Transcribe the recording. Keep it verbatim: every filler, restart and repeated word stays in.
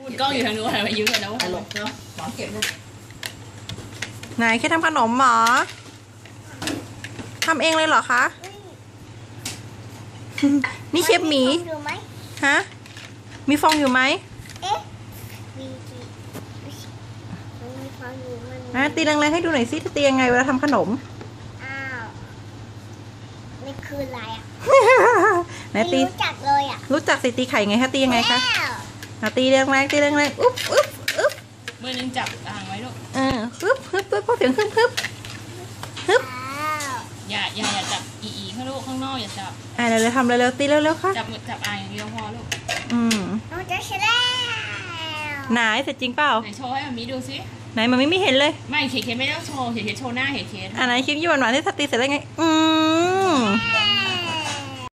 พูดกล้องอยู่ทางนู้นอะไรมายิ้มกันนะว่าตลกเนาะหมอนเก็บเลยไหนแค่ทำขนมหรอทำเองเลยเหรอคะนี่เชฟหมีฮะมีฟองอยู่ไหมเอ๊ะมีมีฟองอยู่มันอ่ะตีแรงๆให้ดูหน่อยสิตียังไงเวลาทำขนมอ้าวนี่คืออะไรอ่ะไหนตีรู้จักเลยอ่ะรู้จักสิตีไข่ไงคะตียังไงคะแล้วอ่ะตีแรงๆตีแรงๆอุ๊บอุ๊บอุ๊บมือนึงจับอ่างไว้ลูกเออฮึบฮึบฮึบพอเสียงฮึบฮึบฮึบอ้าวอย่าอย่าอย่าจับอีอีข้างลูกข้างนอกอย่าจับอ่ะเร็วๆทำเร็วๆตีเร็วๆค่ะจับมือจับอ่างอย่างเดียวพอลูกอืมน้องจะเสร็จแล้วไหนเสร็จจริงเปล่าไหนโชว์ให้มามีดูสิไหนมันไม่เห็นเลยไม่เคเคไม่ต้องโชว์เคเคโชว์หน้าเคเคอันไหนคลิปยี่หวานๆที่ถ้าตีเสร็จแล้วไงอืมแล้